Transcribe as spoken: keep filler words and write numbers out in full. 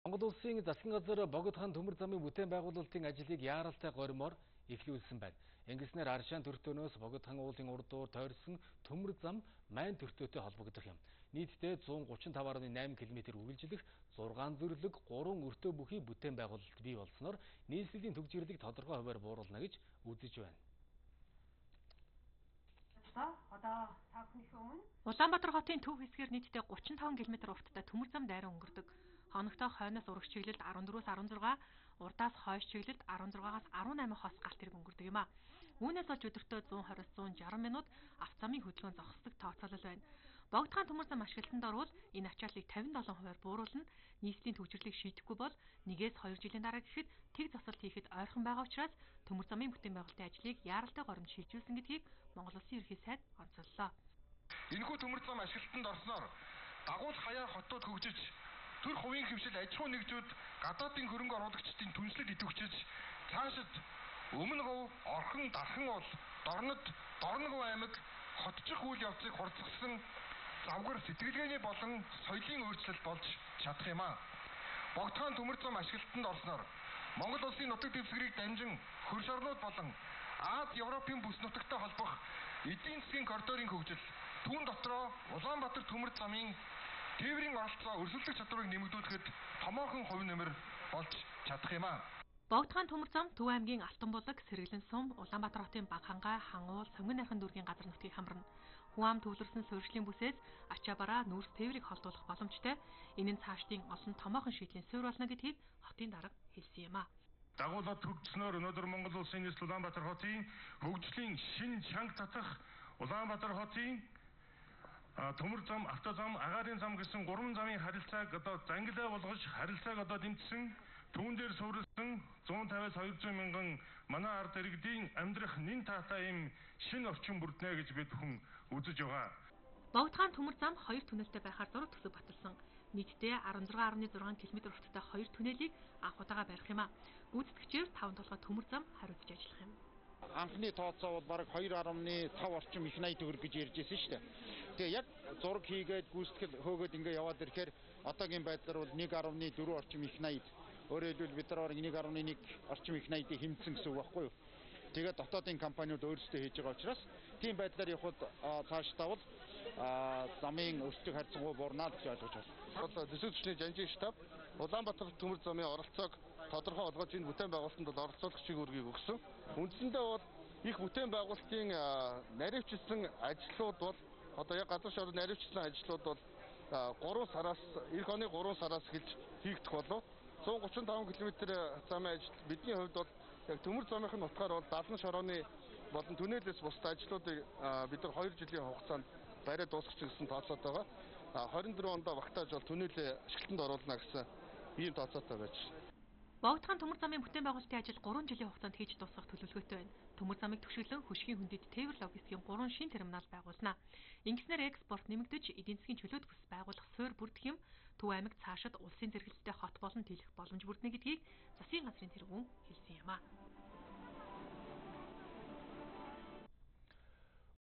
Монгол улсын засгийн газар Богд хаан төмөр замын бүтээн байгуулалтын ажлыг яаралтай горимоор эхлүүлсэн байна. Ингэснээр Аршаан төртөөнөөс Богд хаан уулын урдуур тойрсон төмөр зам Майн төртөөтэй холбогдох юм. Нийтдээ зуун гучин тав гаруй найман километр үргэлжлэх зургаан зүрлэг гурван өртөө бүхий бүтээн байгуулалт бий болсноор нийслэлийн түгжирлийг тодорхой хувиар бууруулна гэж үзэж байна. Улаанбаатар хотын төв хэсгээр нийтдээ гучин таван километр урттай төмөр зам дайран өнгөрдөг. Хоногтой хойноос урагш чиглэлд арван дөрвөөс арван зургаан, урдаас хойш чиглэлд арван зургаагаас арван найман хос галт хэрэг өнгөрдөг юм а. Үүнээс болж өдөртөө зуун двадцоос зуун жаргал минут автозамын хөдөлгөөн зогсдог тооцоолол байна. Богд хаан төмөр зам ашиглалтанд орвол энэ ачааллыг тавин долоо хувиар бууруулна. Нийслэлийн төвчрлийг шийдэхгүй бол нэгээс хоёр жилийн дараа гэхэд тэг засалт хийхэд ойрхон байгаа учраас төмөр замын бүтээн байгуулалтын ажлыг яаралтай горимд шилжүүлсэн гэдгийг Монгол Улсын ерөнхий сайд онцоллоо. Энэхүү төмөр зам ашиглалтанд орсноор дагуулх хаяар хотууд хөгжиж, төр хувийн хэмжил аж ахуй нэгжүүд гадаадын хөрөнгө оруулагчдын түншлэл идэвхжиж, цаашид өмнө говь, орхон, дархан уул, дорнод, дорногов аймаг хотчих үйл явцыг хурцсан завгар сэтгэлгээний болон соёлын өөрчлөлт болж чадах юм а. Богд хаан төмөр зам ашиглалтанд орсноор Монгол улсын нутаг дэвсгэрийг дамжин хөрш орнууд болон Аз, Европын бүс нутагтай холбох эдийн засгийн коридорын хөгжил, түүн дотроо Улаанбаатар төмөр замын тээврийн оролцоо өрсөлдөх чадварыг нэмэгдүүлэхэд томоохон хувь нэмэр болж чадах юм а. Богд хаан төмөр зам Төв аймгийн Алтанбулаг, Сэргэлэн сум, Улаанбаатар хотын Багхангай, Хангуул, Цөмгөн найрхан дүүргийн газар нутгийг хамарна. Хүн ам төвлөрсөн суурьшлийн бүсээс ачаабараа нүүрс тээврийг холдуулах боломжтой. Энэ нь цаашдын олон томоохон шийдлийн суурь болно гэдгийг хотын дарга хэлсэн юм а. Дагуулад хөгжснөөр өнөөдөр Монгол улсын нийслэл Улаанбаатар хотын хөгжлийн шин чанга татах Улаанбаатар хотын төмөр зам, автозам, агаарын зам гэсэн гурван замын харилцааг одоо зангилаа болгож харилцааг одоо дэмжсэн, түүн дээр суурилсан зуун тавиас хоёр зуун мянган манай ард иргэдийн амьдрах нэн таатай юм шинэ орчин бүрднэ гэж бид бүхэн үзэж байгаа. Богд хаан төмөр зам хоёр түнэлтэд байхаар зураг төсөв баталсан. Нийтдээ арван зургаан гаруй зургаан километр урттай хоёр түнэлийг анх удаага барих юм а. Гүйцэтгэгчээр таван толгой төмөр зам хариуцж ажиллах юм. Анхны тооцоо бол бараг хоёр нугаас цав орчим их найд төгрөг гэж ярьж байсан шүү дээ. Тэгээ яг зураг хийгээд гүйцэтгэл хөөгөөд ингээ яваад ирэхээр одоогийн байдлаар бол нэг нугаас дөрвөн орчим их найд. Өөрөөр хэлбэл бид нар нэг нугаас нэг орчим их найдыг хэмжсэн гэсэн үг байхгүй юу? Тэгээд дотоодын компаниуд өөрсдөө хийж байгаа учраас тийм байдлаар явхад цаашдаа бол замын өрсөлдөх харьцангуй буурнаа гэж ойлгож байна. Бол дэсүү төчний жанжийн штаб Улаанбаатар төмөр замын оролцоог тодорхой олгож энэ бүтээн байгуулалтанд бол оролцоолох чиглэлийг өгсөн. Үндсэндээ бол их бүтээн байгуулалтын наривчилсан ажлууд бол одоо яг газар шорон наривчилсан ажлууд бол гурван сараас эх оны гурван сараас эхэлж хийгдэх болов. зуун гучин таван километр замын ажил бидний хувьд бол яг төмөр замынхын утгаар бол дадлан шорооны болон түнэлээс бусдад ажлуудыг бид нар хоёр жилийн хугацаанд барай дуусгах гэсэн тооцоотой байгаа. хорин дөрвөн онд багтааж бол түнэлээ ашиглалтанд оруулна гэсэн ийм тооцоотой байж байна. Богд хаан төмөр замын бүтээн байгуулалтын ажил гурван жилийн хугацаанд хийж дуусгах төлөвлөгөөтэй байна. Төмөр замыг түшиглэн хөшгийн хүндэт тээвэр логистикийн гурван шин терминал байгуулна. Ингэснээр экспорт нэмэгдэж эдийн засгийн чөлөөт бүс байгуулах суурь бүрдэх юм. Төв аймаг цаашид улсын зэрэгэлдэлтэй хот болон тэлэх боломж бүрднэ гэдгийг засгийн газрын тэргүүн хэлсэн юм а.